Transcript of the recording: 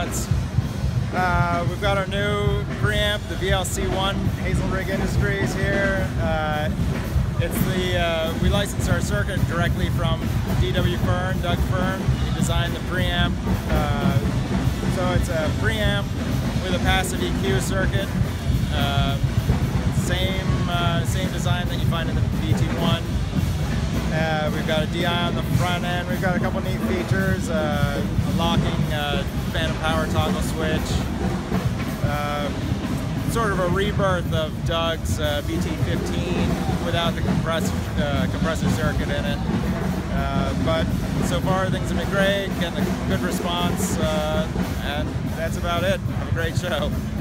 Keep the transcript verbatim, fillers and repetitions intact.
Gearslutz. Uh, we've got our new preamp, the V L C one, Hazelrigg Industries here. Uh, it's the, uh, we license our circuit directly from D W Fern, Doug Fern. He designed the preamp. Uh, so it's a preamp with a passive E Q circuit. Uh, same, uh, same design that you find in the V T one. Uh, we've got a D I on the front end. We've got a couple neat features. Uh, a locking uh, phantom power toggle switch. Uh, sort of a rebirth of Doug's uh, V T fifteen without the compress uh, compressor circuit in it. Uh, but so far things have been great, getting a good response, uh, and that's about it. Have a great show.